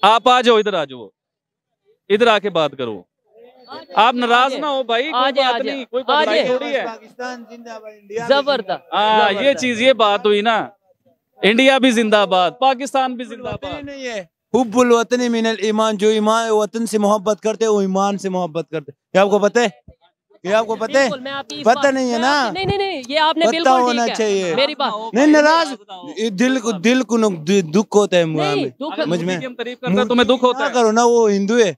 आप आ जाओ, इधर आ जाओ, इधर आके बात करो। आप नाराज ना हो भाई, कोई बात नहीं, कोई लड़ाई थोड़ी है। पाकिस्तान जिंदाबाद, इंडिया जबरदस्त। हाँ, ये चीज, ये बात हुई ना, इंडिया भी जिंदाबाद, पाकिस्तान भी जिंदाबाद। नहीं है हुब्बुल वतनी मिनल ईमान, जो ईमान वतन से मोहब्बत करते हैं वो ईमान से मोहब्बत करते हैं। ये आपको पता है? ये आपको पता है? पता नहीं है ना? नहीं नहीं नहीं, ये आपने पता बिल्कुल होना ठीक है, चाहिए। मेरी बात नहीं नाराज, दिल को दुख होता है नहीं, मुझ में। हम तारीफ करते हैं, तुम्हें दुख होता है? करो ना, वो हिंदू है।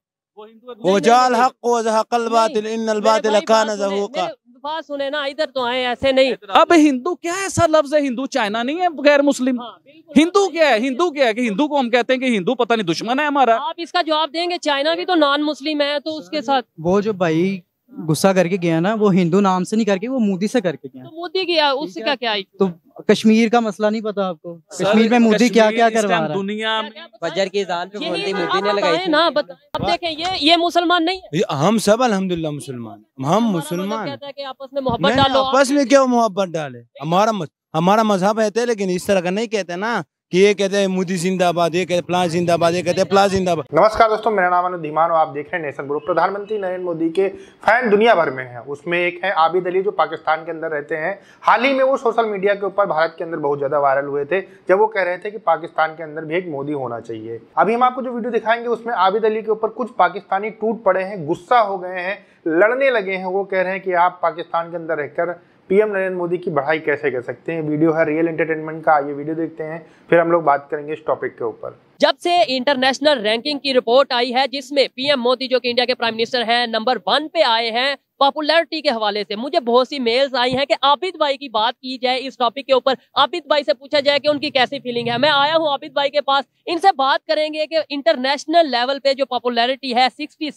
वो जाल हक व ज़हक़ल बातिल इन्नल बातिल कान ज़हूक़ा। बात सुने ना, इधर तो आए, ऐसे नहीं। अब हिंदू क्या ऐसा लफ्ज है? हिंदू चाइना नहीं है, गैर मुस्लिम। हिंदू क्या है? हिंदू क्या है कि हिंदू को हम कहते हैं कि हिंदू पता नहीं दुश्मन है हमारा। आप इसका जवाब देंगे, चाइना भी तो नॉन मुस्लिम है, तो उसके साथ वो जो भाई गुस्सा करके गया ना, वो हिंदू नाम से नहीं करके वो मोदी से करके गया। तो मोदी किया, उससे क्या क्या आई? तो कश्मीर का मसला नहीं पता आपको? कश्मीर में मोदी क्या क्या करवा रहा है? दुनिया फजर की अजान पे यही मोदी ने आप लगाई बताएं ना, अब देखें, ये मुसलमान नहीं है। हम सब अल्हम्दुलिल्लाह मुसलमान, हम हमारा मुसलमान। कहता है कि आपस में मोहब्बत नहीं, डालो। आपस में क्यों मोहब्बत डाले? हमारा मजहब है, लेकिन इस तरह का नहीं कहते ना कि ये कहते हैं मोदी जिंदाबाद, ये कहते प्लान जिंदाबाद, ये कहते प्लान जिंदाबाद। नमस्कार दोस्तों, मेरा नाम अनुज धीमान और आप देख रहे हैं नेशन ग्रुप। प्रधानमंत्री नरेंद्र मोदी के फैन दुनिया भर में हैं। उसमें एक है आबिद अली, जो पाकिस्तान के अंदर रहते हैं। हाल ही में वो सोशल मीडिया के ऊपर भारत के अंदर बहुत ज्यादा वायरल हुए थे, जब वो कह रहे थे कि पाकिस्तान के अंदर भी एक मोदी होना चाहिए। अभी हम आपको जो वीडियो दिखाएंगे उसमें आबिद अली के ऊपर कुछ पाकिस्तानी टूट पड़े हैं, गुस्सा हो गए हैं, लड़ने लगे हैं। वो कह रहे हैं कि आप पाकिस्तान के अंदर रहकर पीएम नरेंद्र मोदी की बढ़ाई कैसे कर सकते हैं। वीडियो है रियल एंटरटेनमेंट का, ये वीडियो देखते हैं, फिर हम लोग बात करेंगे इस टॉपिक के ऊपर। जब से इंटरनेशनल रैंकिंग की रिपोर्ट आई है, जिसमें पीएम मोदी, जो कि इंडिया के प्राइम मिनिस्टर हैं, नंबर 1 पे आए हैं पॉपुलैरिटी के हवाले से, मुझे बहुत सी मेल्स आई हैं कि आबिद भाई की बात की जाए इस टॉपिक के ऊपर, आबिद भाई से पूछा जाए कि उनकी कैसी फीलिंग है। मैं आया हूं आबिद भाई के पास, इनसे बात करेंगे कि इंटरनेशनल लेवल पे जो पॉपुलैरिटी है,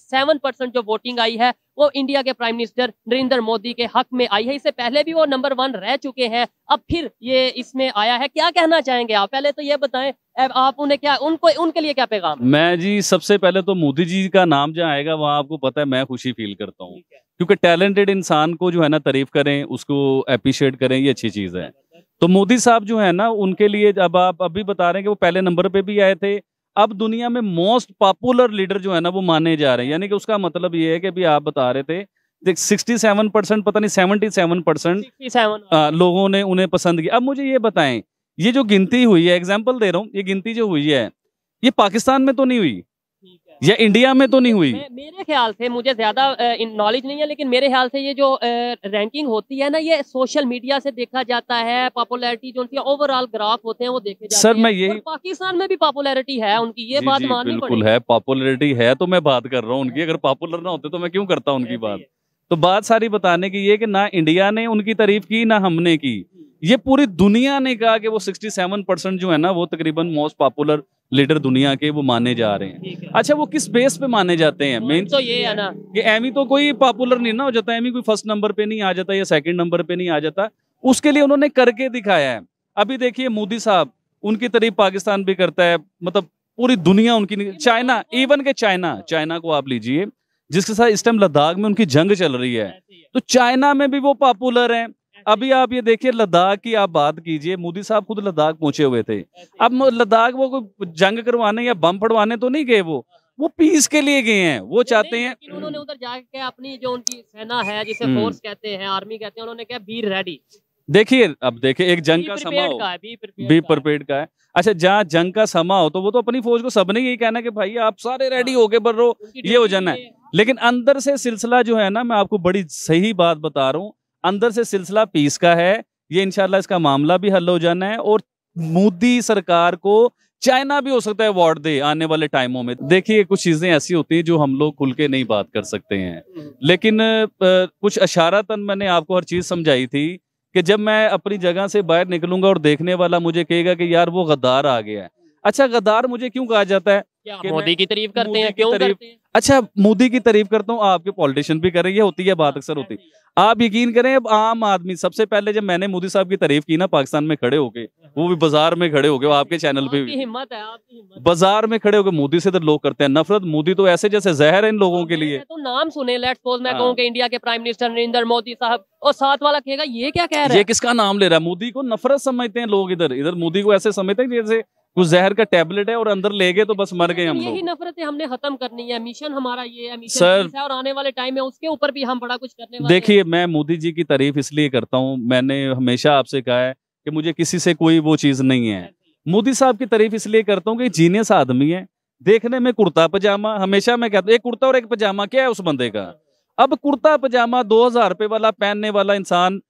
67% जो वोटिंग आई है, वो इंडिया के प्राइम मिनिस्टर नरेंद्र मोदी के हक में आई है। इससे पहले भी वो नंबर 1 रह चुके हैं, अब फिर ये इसमें आया है। क्या कहना चाहेंगे आप? पहले तो ये बताएं, आप उन्हें क्या, उनके लिए क्या पैगाम? मैं जी सबसे पहले तो मोदी जी का नाम जहाँ आएगा वहाँ आपको पता है मैं खुशी फील करता हूँ, क्योंकि टैलेंटेड इंसान को जो है ना तारीफ करें, उसको अप्रिशिएट करें, ये अच्छी चीज है। तो मोदी साहब जो है ना, उनके लिए अब आप अभी बता रहे हैं कि वो पहले नंबर पे भी आए थे, अब दुनिया में मोस्ट पॉपुलर लीडर जो है ना वो माने जा रहे हैं। यानी कि उसका मतलब ये है कि भी आप बता रहे थे 67%, पता नहीं 77% लोगों ने उन्हें पसंद किया। अब मुझे ये बताएं, ये जो गिनती हुई है, एग्जाम्पल दे रहा हूँ, ये गिनती जो हुई है ये पाकिस्तान में तो नहीं हुई या इंडिया में तो नहीं हुई। मेरे ख्याल से, मुझे ज्यादा नॉलेज नहीं है, लेकिन मेरे ख्याल से ये जो रैंकिंग होती है ना, ये सोशल मीडिया से देखा जाता है। पॉपुलैरिटी जो उनकी ओवरऑल ग्राफ होते हैं वो देखे जाते हैं। सर मैं यही, पाकिस्तान में भी पॉपुलैरिटी है उनकी, ये बात माननी पड़ेगी। बिल्कुल है, पॉपुलैरिटी है, तो मैं बात कर रहा हूँ उनकी। अगर पॉपुलर ना होते तो मैं क्यों करता उनकी बात। तो बात सारी बताने की ये कि ना इंडिया ने उनकी तारीफ की ना हमने की, ये पूरी दुनिया ने कहा कि वो 67% जो है ना वो तकरीबन मोस्ट पॉपुलर लीडर दुनिया के वो माने जा रहे हैं। अच्छा, वो किस बेस पे माने जाते हैं? मेन तो ये है ना कि एमी तो कोई पॉपुलर नहीं ना हो जाता, एमी कोई फर्स्ट नंबर पे नहीं आ जाता या सेकंड नंबर पे नहीं आ जाता, उसके लिए उन्होंने करके दिखाया है। अभी देखिए मोदी साहब, उनकी तारीफ पाकिस्तान भी करता है, मतलब पूरी दुनिया उनकी, चाइना, इवन के चाइना को आप लीजिए, जिसके साथ इस टाइम लद्दाख में उनकी जंग चल रही है, तो चाइना में भी वो पॉपुलर है। अभी आप ये देखिए लद्दाख की आप बात कीजिए, मोदी साहब खुद लद्दाख पहुंचे हुए थे। अब लद्दाख वो कोई जंग करवाने या बम फड़वाने तो नहीं गए, वो पीस के लिए गए हैं। वो चाहते हैं, उन्होंने उधर जाके अपनी जो उनकी सेना है, जिसे फोर्स कहते हैं, आर्मी कहते हैं, उन्होंने क्या बी रेडी। देखिए अब देखिए, एक जंग का समा हो, बी प्रिपेयर्ड का है। अच्छा, जहाँ जंग का समा हो तो वो तो अपनी फौज को सबने यही कहना कि भाई आप सारे रेडी होके बढ़ रहो, ये हो जाना है। लेकिन अंदर से सिलसिला जो है ना, मैं आपको बड़ी सही बात बता रहा हूँ, अंदर से सिलसिला पीस का है। ये इंशाल्लाह इसका मामला भी हल हो जाना है, और मोदी सरकार को चाइना भी हो सकता है अवार्ड दे आने वाले टाइमों में। देखिए कुछ चीजें ऐसी होती हैं जो हम लोग खुल के नहीं बात कर सकते हैं, लेकिन कुछ इशारतन मैंने आपको हर चीज समझाई थी कि जब मैं अपनी जगह से बाहर निकलूंगा और देखने वाला मुझे कहेगा कि यार वो गद्दार आ गया है। अच्छा, गद्दार मुझे क्यों कहा जाता है? मोदी की तारीफ करते हैं, क्यों करते हैं? अच्छा, मोदी की तारीफ करता हूँ, आपके पॉलिटिशियन भी कर रही है, होती है बात, अक्सर होती है। आप यकीन करें, अब आम आदमी, सबसे पहले जब मैंने मोदी साहब की तारीफ की ना पाकिस्तान में खड़े होके, वो भी बाजार में खड़े होके, आपके चैनल पे भी, हिम्मत है आपकी, बाजार में खड़े होके मोदी से तो लोग करते हैं नफरत। मोदी तो ऐसे जैसे जहर है इन लोगों के लिए। तो नाम सुने, लेट्स सपोज मैं कहूं कि इंडिया के प्राइम मिनिस्टर नरेंद्र मोदी साहब, और साथ वाला कहेगा ये क्या कह रहा है, ये किसका नाम ले रहा है? मोदी को नफरत समझते हैं लोग। इधर मोदी को ऐसे समझते हैं जैसे कुछ जहर का टैबलेट है और अंदर ले गए तो बस मर गए हम यही लोग। नफरतें हमने खत्म करनी है, मिशन हमारा ये है, मिशन सर, पीस है, और आने वाले टाइम में उसके ऊपर भी हम बड़ा कुछ करने वाले हैं। देखिए मैं मोदी जी की तारीफ इसलिए करता हूँ, मैंने हमेशा आपसे कहा है कि मुझे किसी से कोई वो चीज नहीं है। मोदी साहब की तारीफ इसलिए करता हूँ कि जीनियस आदमी है, देखने में कुर्ता पजामा, हमेशा मैं कहता हूँ एक कुर्ता और एक पजामा क्या है उस बंदे का। अब कुर्ता पजामा 2000 रुपए वाला पहनने वाला इंसान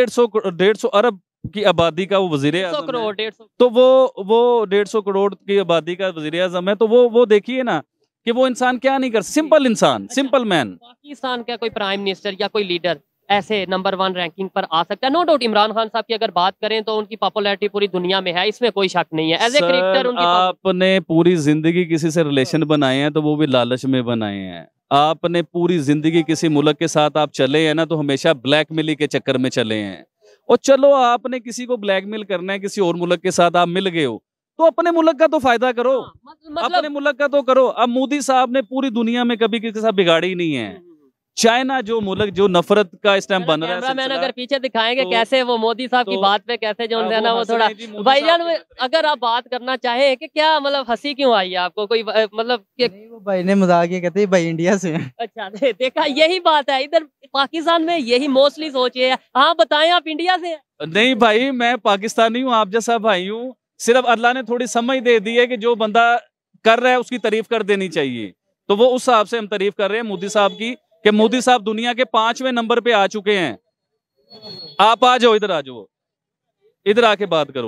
150 अरब की आबादी का वो वजीर आज़म है। 150 तो वो 150 करोड़ की आबादी का वजीर आज़म है, तो वो देखिए ना कि वो इंसान क्या नहीं कर, सिंपल इंसान, सिंपल मैन। पाकिस्तान का कोई प्राइम मिनिस्टर या कोई लीडर ऐसे नंबर 1 रैंकिंग पर आ सकता है? नो डाउट इमरान खान साहब की अगर बात करें तो उनकी पॉपुलैरिटी पूरी दुनिया में है, इसमें कोई शक नहीं है। एज ए क्रिकेटर उनकी आपने पूरी जिंदगी किसी से रिलेशन बनाए हैं तो वो भी लालच में बनाए हैं। आपने पूरी जिंदगी किसी मुल्क के साथ आप चले हैं ना तो हमेशा ब्लैकमेल के चक्कर में चले हैं। और चलो आपने किसी को ब्लैकमेल करना है, किसी और मुल्क के साथ आप मिल गए हो तो अपने मुल्क का तो फायदा करो, अपने मुल्क का तो करो। अब मोदी साहब ने पूरी दुनिया में कभी किसी के साथ बिगाड़ी नहीं है। चाइना जो मुल्क जो नफरत का इस टाइम बन रहा है, कैमरामैन अगर पीछे दिखाएंगे तो, कैसे वो मोदी साहब की बात पे कैसे जो है ना वो थोड़ा भाईजान, अगर आप बात करना चाहें कि क्या मतलब हंसी क्यों आई है आपको, कोई मतलब वो भाई ने मजाक ये कहते हैं भाई इंडिया से हैं। अच्छा देखा यही बात है, इधर पाकिस्तान में यही मोस्टली सोचे है। हाँ बताएं आप इंडिया से? नहीं भाई मैं पाकिस्तानी हूँ, आप जैसा भाई हूँ, सिर्फ अल्लाह ने थोड़ी समझ दे दी है कि जो बंदा कर रहा है उसकी तारीफ कर देनी चाहिए, तो वो उस हिसाब से हम तारीफ कर रहे हैं मोदी साहब की कि मोदी साहब दुनिया के 5वें नंबर पे आ चुके हैं। आप आ जाओ, इधर आ जाओ, इधर आके बात करो,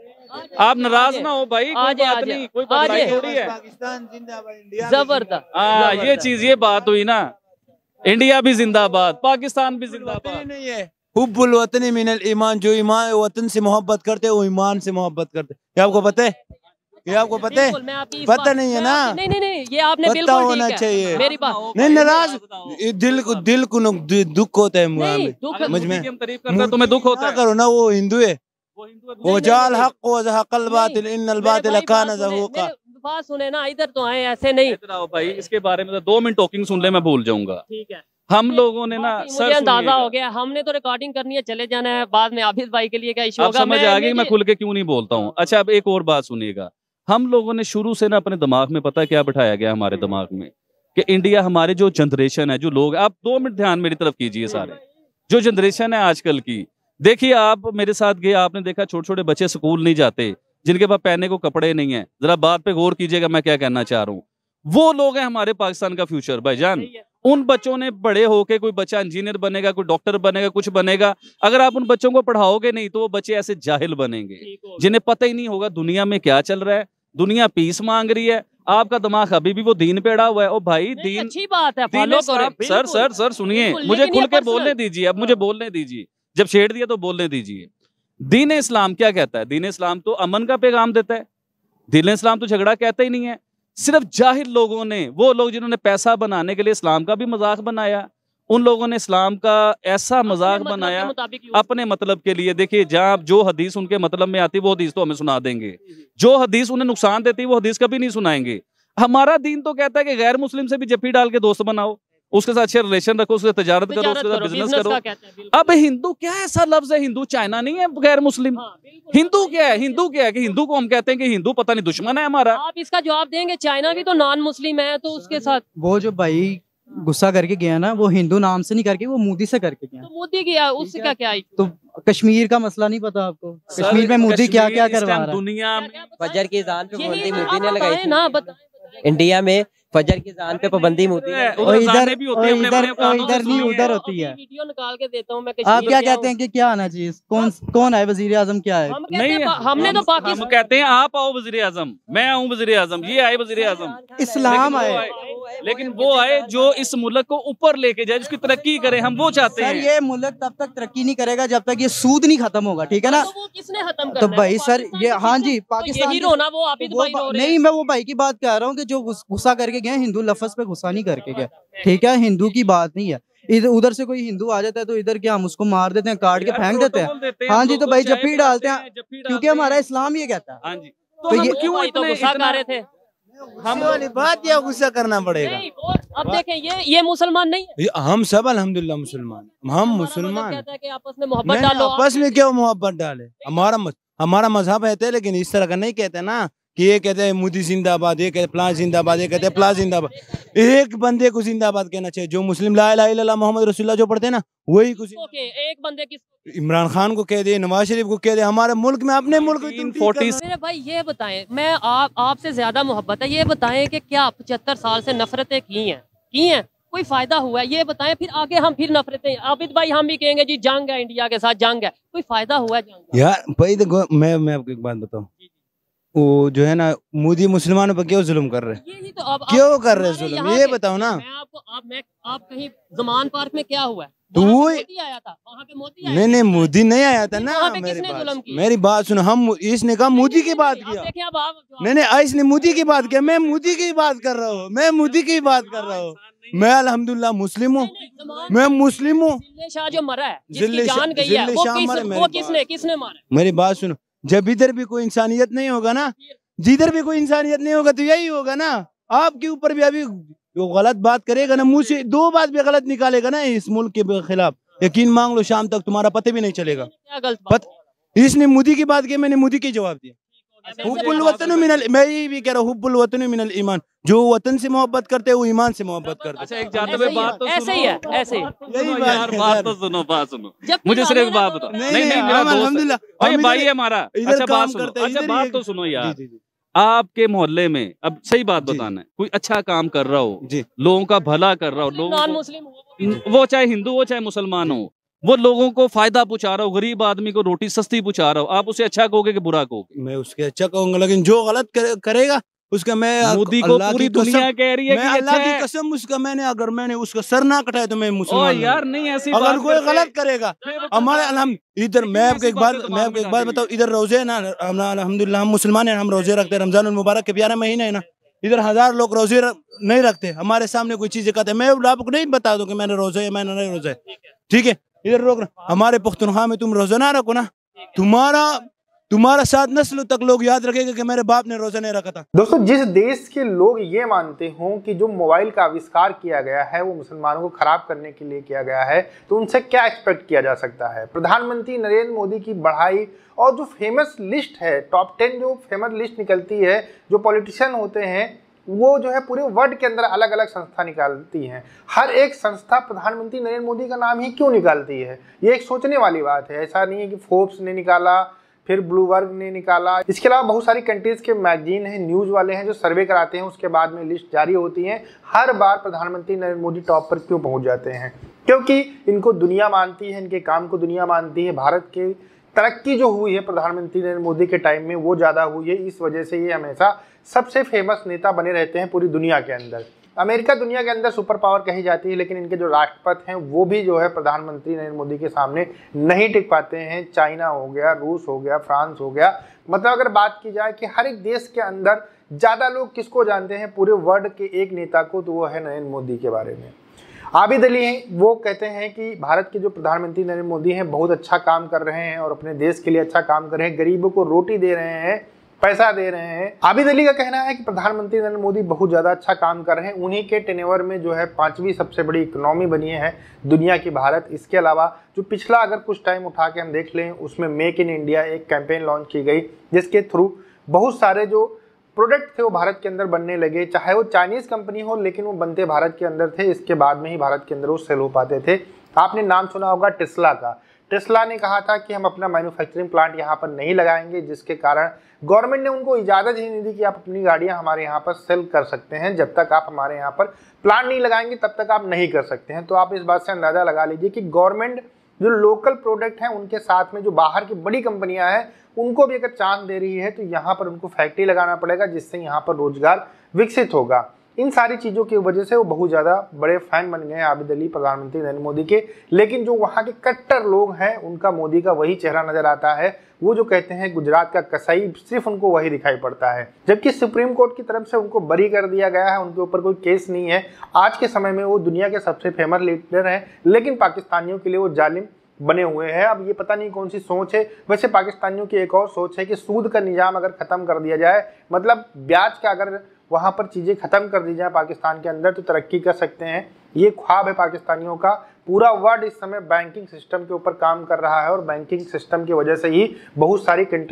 आप नाराज ना हो भाई, कोई बात नहीं, कोई बात थोड़ी है। पाकिस्तान जिंदाबाद, इंडिया जबरदस्त। हाँ ये चीज, ये बात हुई ना, इंडिया भी जिंदाबाद, पाकिस्तान भी जिंदाबाद। नहीं है हुब्बुल वतनी मिनल ईमान, जो ईमान वतन से मोहब्बत करते वो ईमान से मोहब्बत करते। ये आपको पता है? ये आपको पता है? पता नहीं है ना? नहीं ये आपने पता बिल्कुल होना ठीक है। चाहिए। मेरी बात नहीं नाराज, दिल को दुख होता है मुझ में, तुम्हें दुख होता है करो ना, वो हिंदू है, वो जाल हक व ज़हक़ल बातिल इन्नल बातिल कान ज़हूक़ा। बात सुने ना, इधर तो आए ऐसे नहीं। इधर आओ भाई, इसके बारे में 2 मिनट टॉकिंग सुन ले, मैं भूल जाऊंगा। ठीक है, हम लोगों ने ना मुझे अंदाजा हो गया, हमने तो रिकॉर्डिंग करनी है, चले जाना है, बाद में आबिद भाई के लिए क्या इशू आप होगा, समझ आ गई मैं खुल के क्यों नहीं बोलता हूँ। अच्छा अब एक और बात सुनिएगा, हम लोगों ने शुरू से ना अपने दिमाग में पता क्या बिठाया गया हमारे दिमाग में कि इंडिया, हमारे जो जनरेशन है, जो लोग, आप 2 मिनट ध्यान मेरी तरफ कीजिए सारे, जो जनरेशन है आजकल की, देखिए आप मेरे साथ गए, आपने देखा छोटे छोटे बच्चे स्कूल नहीं जाते, जिनके पास पहनने को कपड़े नहीं है। जरा बात पे गौर कीजिएगा मैं क्या कहना चाह रहा हूँ। वो लोग हैं हमारे पाकिस्तान का फ्यूचर भाईजान। उन बच्चों ने बड़े होके, कोई बच्चा इंजीनियर बनेगा, कोई डॉक्टर बनेगा, कुछ बनेगा, अगर आप उन बच्चों को पढ़ाओगे नहीं तो वो बच्चे ऐसे जाहिल बनेंगे जिन्हें पता ही नहीं होगा दुनिया में क्या चल रहा है। दुनिया पीस मांग रही है, आपका दिमाग अभी भी वो दीन पे अड़ा हुआ है। ओ भाई दीन अच्छी बात है, दीन सर सुनिए, मुझे खुल के बोलने दीजिए, अब मुझे बोलने दीजिए, जब छेड़ दिया तो बोलने दीजिए। दीन इस्लाम क्या कहता है? दीन इस्लाम तो अमन का पैगाम देता है, दीन इस्लाम तो झगड़ा कहता ही नहीं है। सिर्फ जाहिल लोगों ने, वो लोग जिन्होंने पैसा बनाने के लिए इस्लाम का भी मजाक बनाया, उन लोगों ने इस्लाम का ऐसा मजाक बनाया अपने मतलब के लिए। देखिए जहाँ जो हदीस उनके मतलब में आती वो हदीस तो हमें सुना देंगे, जो हदीस उन्हें नुकसान देती वो हदीस कभी नहीं सुनाएंगे। हमारा दीन तो कहता है कि गैर मुस्लिम से भी जफ्फी डाल के दोस्त बनाओ, उसके साथ अच्छे रिलेशन रखो, उससे तजारत करो, उसके साथ बिजनेस करो। अब हिंदू क्या ऐसा लफ्ज है? हिंदू चाइना नहीं है गैर मुस्लिम। हिंदू क्या है? हिंदू क्या है कि हिंदू को हम कहते हैं कि हिंदू पता नहीं दुश्मन है हमारा। आप इसका जवाब देंगे, चाइना भी तो नॉन मुस्लिम है, तो उसके साथ वो जो भाई गुस्सा करके गया ना, वो हिंदू नाम से नहीं करके वो मोदी से करके गया। तो मोदी किया, उससे क्या क्या आई? तो कश्मीर का मसला नहीं पता आपको? कश्मीर में मोदी क्या क्या करवा रहा है? दुनिया में फजर की अज़ान पे पाबंदी मोदी ने लगाई थी ना, इंडिया में। फजर की अज़ान पे पाबंदी मोदी ने। इधर नहीं, उधर होती है। वीडियो निकाल के देता हूँ मैं। आप क्या कहते हैं कि क्या आना चाहिए? कौन है वजीर आजम? क्या है? नहीं, हमने तो पाकिस्तान कहते हैं आप आओ वजीर आजम, मैं आऊँ वजीर आजम, ये आए वजीर आजम, इस्लाम आए, लेकिन वो आए जो इस मुल्क को ऊपर लेके जाए, जिसकी तरक्की करे, हम वो चाहते हैं। ये मुल्क तब तक तरक्की नहीं करेगा जब तक ये सूद नहीं खत्म होगा, ठीक है ना? तो वो किसने खत्म करना तो है? भाई सर ये, हाँ जी, पाकिस्तान रोना वो आबिद भाई रो रहे हैं। नहीं, मैं वो भाई की बात कर रहा हूँ कि जो गुस्सा करके गए, हिंदू लफ्ज पे गुस्सा नहीं करके गए, ठीक है? हिंदू की बात नहीं है। इधर उधर से कोई हिंदू आ जाता है तो इधर क्या हम उसको मार देते हैं, काट के फेंक देते हैं? हाँ जी, तो भाई जफ्फी डालते हैं क्योंकि हमारा इस्लाम ये कहता है। हाँ जी, तो ये क्यों तो गुस्सा कर रहे थे? हम वाली बात या गुस्सा करना पड़ेगा? अब देखें ये मुसलमान नहीं है, हम सब अल्हम्दुलिल्लाह मुसलमान, हम मुसलमान। कहता है कि आपस में मोहब्बत डालो। आपस में क्यों मोहब्बत डाले? हमारा मजहब है, लेकिन इस तरह का नहीं कहते ना कि ये कहते हैं मोदी जिंदाबाद, ये कहते हैं प्लान जिंदाबाद, ये कहते हैं प्लान जिंदाबाद। एक बंदे को जिंदाबाद कहना चाहिए, जो मुस्लिम ला इलाहा इल्लल्लाह मोहम्मद रसूलुल्लाह जो पढ़ते हैं ना, वही कुछ। एक बंदे की इमरान खान को कह दे, नवाज शरीफ को कह दे, हमारे मुल्क में अपने मुल्क में 40 मेरे भाई ये बताएं, मैं आपसे ज्यादा मोहब्बत है, ये बताएं कि क्या 75 साल से नफरतें की हैं कोई फायदा हुआ है? ये बताएं, फिर आगे हम फिर नफरतें, आबिद भाई हम भी कहेंगे जी जंग है, इंडिया के साथ जंग है, कोई फायदा हुआ है जंग? यार भाई देखो, मैं आपको एक बात बताऊं, वो जो है ना मोदी मुसलमानों पर क्यों जुल्म कर रहे हैं? यही तो अब क्यों कर रहे हैं जुल्म, ये बताओ ना। मैं आपको आप कहीं ज़मान पार्क में क्या हुआ है? तो वहाँ वो पे मोदी आया था, वहाँ पे मोदी आया नहीं मोदी नहीं आया था ना। वहाँ पे किसने जुल्म किया? मेरी बात सुनो, हम इसने कहा मोदी की बात किया। देखिए अब आप नहीं इसने मोदी की बात किया, मैं मोदी की बात कर रहा हूँ, मैं मोदी की बात कर रहा हूँ। मैं अल्हम्दुलिल्लाह मुस्लिम हूँ, मैं मुस्लिम हूँ। जिल्ले शाह जो मरा है, जिसकी जान गई है, वो किसने मारा? मेरी बात सुनो, जब इधर भी कोई इंसानियत नहीं होगा ना, जिधर भी कोई इंसानियत नहीं होगा तो यही होगा ना। आपके ऊपर भी अभी जो गलत बात करेगा ना, मुंह से 2 बात भी गलत निकालेगा ना इस मुल्क के खिलाफ, यकीन मांग लो शाम तक तुम्हारा पता भी नहीं चलेगा। क्या गलत बात? इसने मोदी की बात की, मैंने मोदी की जवाब दिया। हुब्बुल वतन मिनल, मैं यही भी कह रहा हूँ, हुब्बुल वतन मिनल ईमान, जो वतन से मोहब्बत करते हैं वो ईमान से मोहब्बत करते हैं। अच्छा एक जाते हुए बात तो ऐसे ही है, ऐसे ही। यही यार बात तो सुनो मुझे सिर्फ एक बात बताओ। नहीं मेरा दोस्त है भाई है हमारा। अच्छा बात सुनो, अच्छा बात तो सुनो यार, आपके मोहल्ले में अब सही बात बताना है, कोई अच्छा काम कर रहा हो, लोगों का भला कर रहा हो, नॉन मुस्लिम वो चाहे हिंदू हो चाहे मुसलमान हो, वो लोगों को फायदा पहुंचा रहा हो, गरीब आदमी को रोटी सस्ती पहुंचा रहा हो, आप उसे अच्छा कहोगे कि बुरा कहोगे? मैं उसके अच्छा कहूंगा, लेकिन जो गलत करेगा उसका मैं मोदी को पूरी दुनिया कह रही है कि अल्लाह अच्छा की कसम उसका अगर मैंने उसका सर ना कटाया तो मैं मुसलमान ओ यार नहीं ऐसी अगर बात कोई गलत करेगा हमारे इधर। मैं आपको एक बात बताऊं, इधर रोजे है ना, अल्हम्दुलिल्लाह हम मुसलमान हैं, हम रोजे रखते हैं, रमजान मुबारक के प्यारा महीना है ना, इधर 1000 लोग रोजे नहीं रखते, हमारे सामने कोई चीजें कहते हैं, मैं आपको नहीं बता दूं कि मैंने रोजे है, मैंने नहीं रोजे, ठीक है? इधर रोक, हमारे पुख्तनख्वा में तुम रोजा ना रखो ना, तुम्हारा 7 नस्लों तक लोग याद रखेंगे कि मेरे बाप ने रोजा नहीं रखा था। दोस्तों, जिस देश के लोग ये मानते हों कि जो मोबाइल का आविष्कार किया गया है वो मुसलमानों को खराब करने के लिए किया गया है, तो उनसे क्या एक्सपेक्ट किया जा सकता है? प्रधानमंत्री नरेंद्र मोदी की बढ़ाई और जो फेमस लिस्ट है, टॉप 10 जो फेमस लिस्ट निकलती है, जो पॉलिटिशियन होते हैं वो जो है पूरे वर्ल्ड के अंदर अलग अलग संस्था निकालती हैं। हर एक संस्था प्रधानमंत्री नरेंद्र मोदी का नाम ही क्यों निकालती है? ये एक सोचने वाली बात है। ऐसा नहीं है कि फोर्ब्स ने निकाला, फिर ब्लूबर्ग ने निकाला, इसके अलावा बहुत सारी कंट्रीज के मैगजीन हैं, न्यूज़ वाले हैं जो सर्वे कराते हैं, उसके बाद में लिस्ट जारी होती है। हर बार प्रधानमंत्री नरेंद्र मोदी टॉप पर क्यों पहुंच जाते हैं? क्योंकि इनको दुनिया मानती है, इनके काम को दुनिया मानती है। भारत की तरक्की जो हुई है प्रधानमंत्री नरेंद्र मोदी के टाइम में वो ज़्यादा हुई है, इस वजह से ये हमेशा सबसे फेमस नेता बने रहते हैं पूरी दुनिया के अंदर। अमेरिका दुनिया के अंदर सुपर पावर कही जाती है, लेकिन इनके जो राष्ट्रपति हैं वो भी जो है प्रधानमंत्री नरेंद्र मोदी के सामने नहीं टिक पाते हैं। चाइना हो गया, रूस हो गया, फ्रांस हो गया, मतलब अगर बात की जाए कि हर एक देश के अंदर ज़्यादा लोग किसको जानते हैं पूरे वर्ल्ड के एक नेता को, तो वो है नरेंद्र मोदी के बारे में। आबिद अली हैं, वो कहते हैं कि भारत के जो प्रधानमंत्री नरेंद्र मोदी हैं बहुत अच्छा काम कर रहे हैं और अपने देश के लिए अच्छा काम कर रहे हैं, गरीबों को रोटी दे रहे हैं, पैसा दे रहे हैं। आबिद अली का कहना है कि प्रधानमंत्री नरेंद्र मोदी बहुत ज़्यादा अच्छा काम कर रहे हैं। उन्हीं के टेनेवर में जो है 5वीं सबसे बड़ी इकोनॉमी बनी है दुनिया की भारत। इसके अलावा जो पिछला अगर कुछ टाइम उठा के हम देख लें, उसमें मेक इन इंडिया एक कैंपेन लॉन्च की गई, जिसके थ्रू बहुत सारे जो प्रोडक्ट थे वो भारत के अंदर बनने लगे, चाहे वो चाइनीज़ कंपनी हो, लेकिन वो बनते भारत के अंदर थे। इसके बाद में ही भारत के अंदर वो सेल हो पाते थे। आपने नाम सुना होगा टेस्ला का। टेस्ला ने कहा था कि हम अपना मैन्युफैक्चरिंग प्लांट यहाँ पर नहीं लगाएंगे, जिसके कारण गवर्नमेंट ने उनको इजाज़त ही नहीं दी कि आप अपनी गाड़ियाँ हमारे यहाँ पर सेल कर सकते हैं। जब तक आप हमारे यहाँ पर प्लांट नहीं लगाएंगे तब तक आप नहीं कर सकते हैं। तो आप इस बात से अंदाज़ा लगा लीजिए कि गवर्नमेंट जो लोकल प्रोडक्ट हैं उनके साथ में जो बाहर की बड़ी कंपनियां हैं उनको भी अगर चांस दे रही है, तो यहाँ पर उनको फैक्ट्री लगाना पड़ेगा, जिससे यहाँ पर रोजगार विकसित होगा। इन सारी चीज़ों की वजह से वो बहुत ज़्यादा बड़े फैन बन गए हैं आबिद अली प्रधानमंत्री नरेंद्र मोदी के। लेकिन जो वहाँ के कट्टर लोग हैं उनका मोदी का वही चेहरा नज़र आता है। वो जो कहते हैं गुजरात का कसाई, सिर्फ उनको वही दिखाई पड़ता है। जबकि सुप्रीम कोर्ट की तरफ से उनको बरी कर दिया गया है, उनके ऊपर कोई केस नहीं है। आज के समय में वो दुनिया के सबसे फेमस लीडर हैं, लेकिन पाकिस्तानियों के लिए वो जालिम बने हुए हैं। अब ये पता नहीं कौन सी सोच है। वैसे पाकिस्तानियों की एक और सोच है कि सूद का निज़ाम अगर ख़त्म कर दिया जाए, मतलब ब्याज का अगर वहाँ पर चीज़ें ख़त्म कर दी जाए पाकिस्तान के अंदर, तो तरक्की कर सकते हैं। ये ख्वाब है पाकिस्तानियों का। पूरा वर्ल्ड इस समय बैंकिंग सिस्टम के ऊपर काम कर रहा है और बैंकिंग सिस्टम की वजह से ही बहुत सारी कंट्री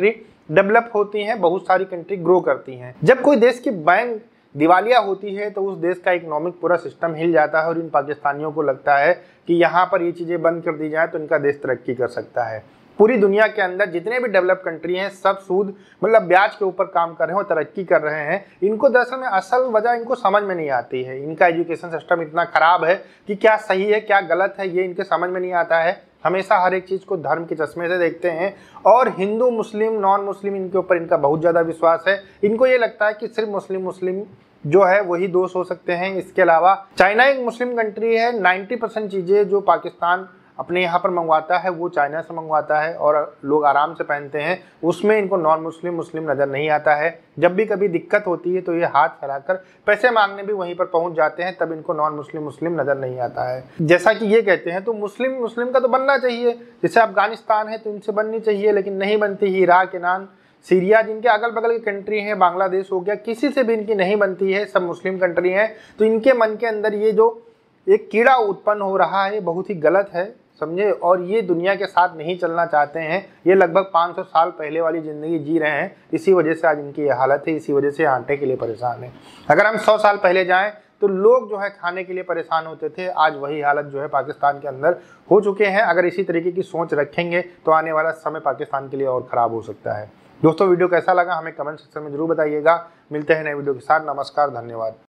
डेवलप होती हैं, बहुत सारी कंट्री ग्रो करती हैं। जब कोई देश की बैंक दिवालिया होती है तो उस देश का इकोनॉमिक पूरा सिस्टम हिल जाता है और इन पाकिस्तानियों को लगता है कि यहाँ पर ये चीज़ें बंद कर दी जाए तो इनका देश तरक्की कर सकता है। पूरी दुनिया के अंदर जितने भी डेवलप कंट्री हैं सब सूद मतलब ब्याज के ऊपर काम कर रहे हैं और तरक्की कर रहे हैं। इनको दरअसल में असल वजह इनको समझ में नहीं आती है। इनका एजुकेशन सिस्टम इतना खराब है कि क्या सही है क्या गलत है ये इनके समझ में नहीं आता है। हमेशा हर एक चीज़ को धर्म के चश्मे से देखते हैं और हिंदू मुस्लिम नॉन मुस्लिम इनके ऊपर इनका बहुत ज़्यादा विश्वास है। इनको ये लगता है कि सिर्फ मुस्लिम जो है वही दोष हो सकते हैं। इसके अलावा चाइना एक मुस्लिम कंट्री है। 90% चीज़ें जो पाकिस्तान अपने यहाँ पर मंगवाता है वो चाइना से मंगवाता है और लोग आराम से पहनते हैं। उसमें इनको नॉन मुस्लिम नज़र नहीं आता है। जब भी कभी दिक्कत होती है तो ये हाथ फैलाकर पैसे मांगने भी वहीं पर पहुँच जाते हैं, तब इनको नॉन मुस्लिम नज़र नहीं आता है। जैसा कि ये कहते हैं तो मुस्लिम का तो बनना चाहिए, जैसे अफगानिस्तान है तो इनसे बननी चाहिए, लेकिन नहीं बनती है। इराक, ईरान, सीरिया जिनके अगल बगल की कंट्री है, बांग्लादेश हो गया, किसी से भी इनकी नहीं बनती है, सब मुस्लिम कंट्री हैं। तो इनके मन के अंदर ये जो एक कीड़ा उत्पन्न हो रहा है बहुत ही गलत है, समझे। और ये दुनिया के साथ नहीं चलना चाहते हैं। ये लगभग 500 साल पहले वाली ज़िंदगी जी रहे हैं। इसी वजह से आज इनकी ये हालत है, इसी वजह से आटे के लिए परेशान है। अगर हम 100 साल पहले जाएं तो लोग जो है खाने के लिए परेशान होते थे। आज वही हालत जो है पाकिस्तान के अंदर हो चुके हैं। अगर इसी तरीके की सोच रखेंगे तो आने वाला समय पाकिस्तान के लिए और ख़राब हो सकता है। दोस्तों वीडियो कैसा लगा हमें कमेंट सेक्शन में जरूर बताइएगा। मिलते हैं नए वीडियो के साथ। नमस्कार, धन्यवाद।